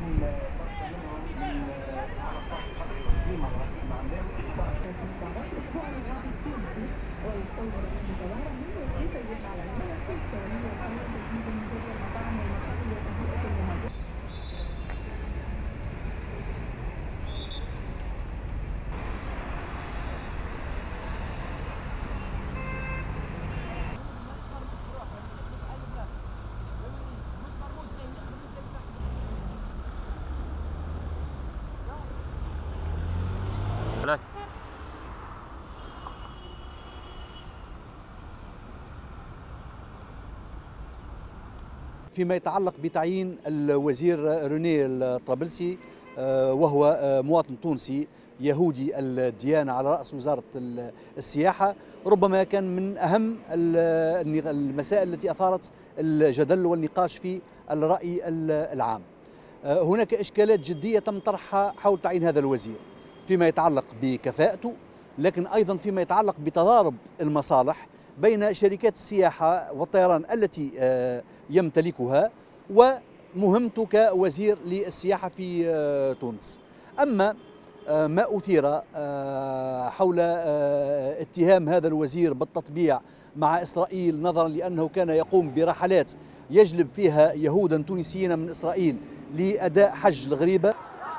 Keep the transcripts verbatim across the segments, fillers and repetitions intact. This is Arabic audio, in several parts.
فيما يتعلق بتعيين الوزير روني الطرابلسي وهو مواطن تونسي يهودي الديانة على رأس وزارة السياحة، ربما كان من أهم المسائل التي أثارت الجدل والنقاش في الرأي العام. هناك إشكالات جدية تم طرحها حول تعيين هذا الوزير فيما يتعلق بكفاءته، لكن أيضا فيما يتعلق بتضارب المصالح بين شركات السياحة والطيران التي يمتلكها ومهمته كوزير للسياحة في تونس. أما ما أثير حول اتهام هذا الوزير بالتطبيع مع إسرائيل نظرا لأنه كان يقوم برحلات يجلب فيها يهودا تونسيين من إسرائيل لأداء حج الغريبة.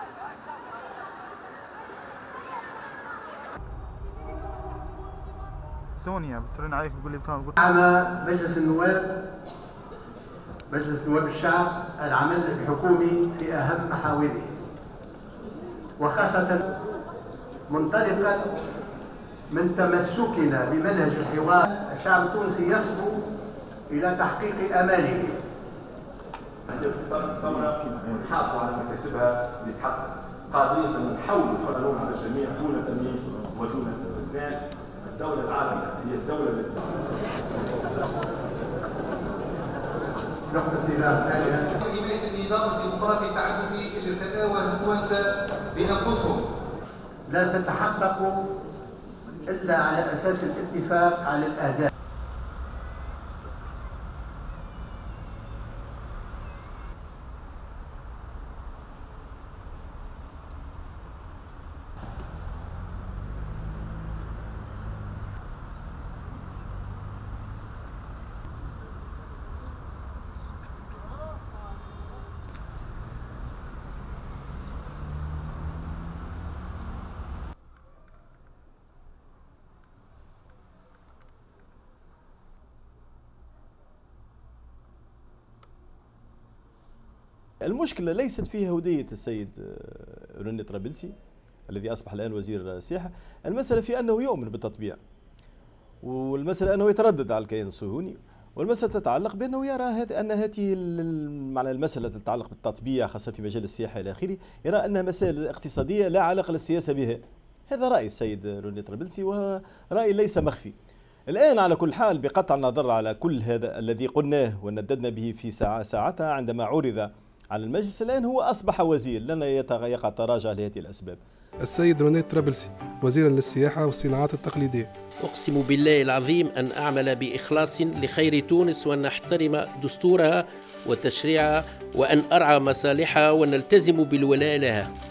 سونيا بترن عليك بتقول لي بتقول على مجلس النواب مجلس نواب الشعب العمل الحكومي في أهم محاوره، وخاصة منطلقا من تمسكنا بمنهج الحوار. الشعب التونسي يصبو إلى تحقيق آماله. الثورة ونحافظوا على مكاسبها لتحقق، قادرين أن نحولوا قانون على الجميع دون تمييز ودون استثناء. الدولة العالمية هي الدولة التي نقطة انتباه ثانية حماية النظام الديمقراطي التعددي اللي ارتأوه التوانسة بأنفسهم. لا تتحقق إلا على أساس الاتفاق على الأهداف. المشكلة ليست في يهودية السيد روني الطرابلسي الذي أصبح الآن وزير السياحة، المسألة في أنه يؤمن بالتطبيع، والمسألة أنه يتردد على الكيان الصهيوني، والمسألة تتعلق بأنه يرى أن هذه معنى المسألة تتعلق بالتطبيع خاصة في مجال السياحة إلى آخره، يرى أنها مسائل اقتصادية لا علاقة للسياسة بها. هذا رأي السيد روني الطرابلسي وهو رأي ليس مخفي. الآن على كل حال بقطع النظر على كل هذا الذي قلناه ونددنا به في ساعة ساعتها عندما عرض على المجلس، الآن هو أصبح وزير، لن يقع تراجع لهذه الأسباب. السيد روني الطرابلسي وزيرا للسياحة والصناعات التقليدية. أقسم بالله العظيم أن أعمل بإخلاص لخير تونس، وأن أحترم دستورها وتشريعها، وأن أرعى مصالحها، ونلتزم بالولاء لها.